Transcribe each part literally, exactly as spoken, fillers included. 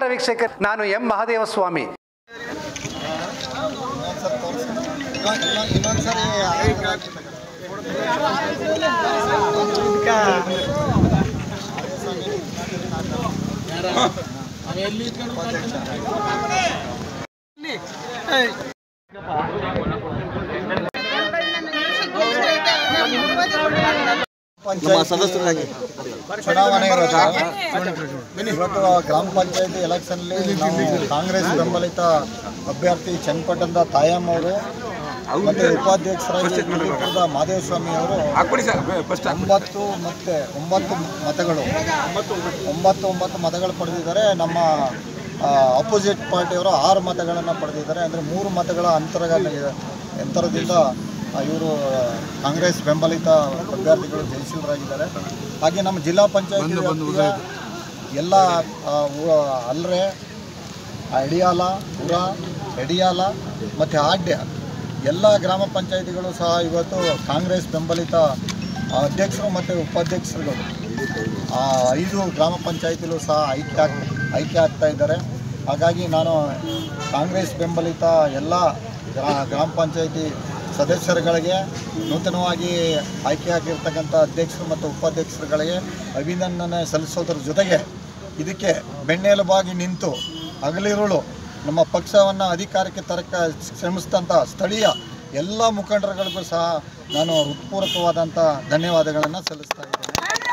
ನಮಸ್ಕಾರ ವೀಕ್ಷಕರು, ನಾನು ಎಂ ಮಹಾದೇವ ಸ್ವಾಮಿ. ಸದಸ್ಯರಾಗಿ ಚುನಾವಣೆ ಇರೋದು. ಇವತ್ತು ಗ್ರಾಮ ಪಂಚಾಯತಿ ಎಲೆಕ್ಷನ್ನಲ್ಲಿ ನಾವು ಕಾಂಗ್ರೆಸ್ ಬೆಂಬಲಿತ ಅಭ್ಯರ್ಥಿ ಚನ್ನಪಟ್ಟಣದ ತಾಯಮ್ಮ ಅವರು ಮತ್ತು ಉಪಾಧ್ಯಕ್ಷರಾಗಿ ಮಲ್ಲಿಪುರದ ಮಾದೇವಸ್ವಾಮಿ ಅವರು ಒಂಬತ್ತು ಮತ್ತು ಒಂಬತ್ತು ಮತಗಳು ಒಂಬತ್ತು ಒಂಬತ್ತು ಮತಗಳು ಪಡೆದಿದ್ದಾರೆ. ನಮ್ಮ ಅಪೋಸಿಟ್ ಪಾರ್ಟಿಯವರು ಆರು ಮತಗಳನ್ನು ಪಡೆದಿದ್ದಾರೆ. ಅಂದರೆ ಮೂರು ಮತಗಳ ಅಂತರ ಅಂತರದಿಂದ ಇವರು ಕಾಂಗ್ರೆಸ್ ಬೆಂಬಲಿತ ಅಭ್ಯರ್ಥಿಗಳು ಜಯಶೀಲರಾಗಿದ್ದಾರೆ. ಹಾಗೆ ನಮ್ಮ ಜಿಲ್ಲಾ ಪಂಚಾಯತಿ ಎಲ್ಲ ಅಲ್ರೆ, ಅಡಿಯಾಲ, ಪುರ, ಎಡಿಯಾಲ ಮತ್ತು ಆಡ್ಯ ಎಲ್ಲ ಗ್ರಾಮ ಪಂಚಾಯತಿಗಳು ಸಹ ಇವತ್ತು ಕಾಂಗ್ರೆಸ್ ಬೆಂಬಲಿತ ಅಧ್ಯಕ್ಷರು ಮತ್ತು ಉಪಾಧ್ಯಕ್ಷರುಗಳು ಐದು ಗ್ರಾಮ ಪಂಚಾಯತಿಗಳು ಸಹ ಆಯ್ಕೆ ಆಗ್ ಆಯ್ಕೆ ಆಗ್ತಾ ಇದ್ದಾರೆ. ಹಾಗಾಗಿ ನಾನು ಕಾಂಗ್ರೆಸ್ ಬೆಂಬಲಿತ ಎಲ್ಲ ಗ್ರಾಮ ಪಂಚಾಯತಿ ಸದಸ್ಯರುಗಳಿಗೆ, ನೂತನವಾಗಿ ಆಯ್ಕೆಯಾಗಿರ್ತಕ್ಕಂಥ ಅಧ್ಯಕ್ಷರು ಮತ್ತು ಉಪಾಧ್ಯಕ್ಷರುಗಳಿಗೆ ಅಭಿನಂದನೆ ಸಲ್ಲಿಸೋದ್ರ ಜೊತೆಗೆ ಇದಕ್ಕೆ ಬೆನ್ನೆಲುಬಾಗಿ ನಿಂತು ಹಗಲಿರುಳು ನಮ್ಮ ಪಕ್ಷವನ್ನು ಅಧಿಕಾರಕ್ಕೆ ತರಕ ಶ್ರಮಿಸಿದಂಥ ಸ್ಥಳೀಯ ಎಲ್ಲ ಮುಖಂಡರುಗಳಿಗೂ ಸಹ ನಾನು ಹೃತ್ಪೂರ್ವಕವಾದಂಥ ಧನ್ಯವಾದಗಳನ್ನು ಸಲ್ಲಿಸ್ತಾ ಇದ್ದೇನೆ.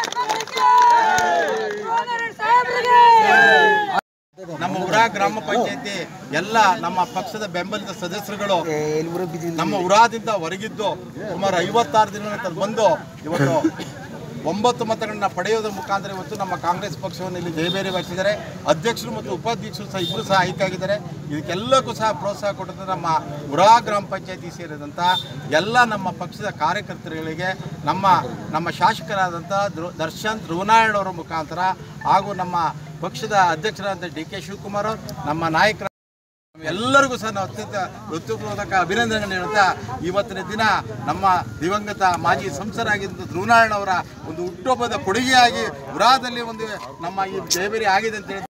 ನಮ್ಮ ಉರಾ ಗ್ರಾಮ ಪಂಚಾಯತಿ ಎಲ್ಲ ನಮ್ಮ ಪಕ್ಷದ ಬೆಂಬಲಿತ ಸದಸ್ಯರುಗಳು ನಮ್ಮ ಉರಾದಿಂದ ಹೊರಗಿದ್ದು ಸುಮಾರು ಐವತ್ತಾರು ದಿನ ಬಂದು ಇವತ್ತು ಒಂಬತ್ತು ಮತಗಳನ್ನ ಪಡೆಯೋದ್ರ ಮುಖಾಂತರ ಇವತ್ತು ನಮ್ಮ ಕಾಂಗ್ರೆಸ್ ಪಕ್ಷವನ್ನು ಇಲ್ಲಿ ಜಯಬೇರಿಗೊಳಿಸಿದ್ದಾರೆ. ಅಧ್ಯಕ್ಷರು ಮತ್ತು ಉಪಾಧ್ಯಕ್ಷರು ಸಹ ಇಬ್ಬರು ಸಹ ಆಯ್ಕೆ ಆಗಿದ್ದಾರೆ. ಇದಕ್ಕೆಲ್ಲಕ್ಕೂ ಸಹ ಪ್ರೋತ್ಸಾಹ ಕೊಟ್ಟಂಥ ನಮ್ಮ ಉರಾ ಗ್ರಾಮ ಪಂಚಾಯತಿ ಸೇರಿದಂಥ ಎಲ್ಲ ನಮ್ಮ ಪಕ್ಷದ ಕಾರ್ಯಕರ್ತರುಗಳಿಗೆ ನಮ್ಮ ನಮ್ಮ ಶಾಸಕರಾದಂಥ ದರ್ಶನ್ ಧ್ರುವನಾರಾಯಣವರ ಮುಖಾಂತರ ಹಾಗೂ ನಮ್ಮ ಪಕ್ಷದ ಅಧ್ಯಕ್ಷರಾದಂಥ ಡಿ ಕೆ ಶಿವಕುಮಾರ್ ಅವರು, ನಮ್ಮ ನಾಯಕರ ಎಲ್ಲರಿಗೂ ಸಹ ನಾವು ಅತ್ಯಂತ ಹೃತ್ಪೂರ್ವಕ ಅಭಿನಂದನೆಗಳನ್ನು ಹೇಳುತ್ತಾ ಇವತ್ತಿನ ದಿನ ನಮ್ಮ ದಿವಂಗತ ಮಾಜಿ ಸಂಸದರಾಗಿದ್ದ ಧ್ರುವನಾರಾಯಣ ಅವರ ಒಂದು ಹುಟ್ಟುಹಬ್ಬದ ಕೊಡುಗೆಯಾಗಿ ಉರಾದಲ್ಲಿ ಒಂದು ನಮ್ಮ ಈ ಜಯಬೇರಿ ಆಗಿದೆ ಅಂತ ಹೇಳಿ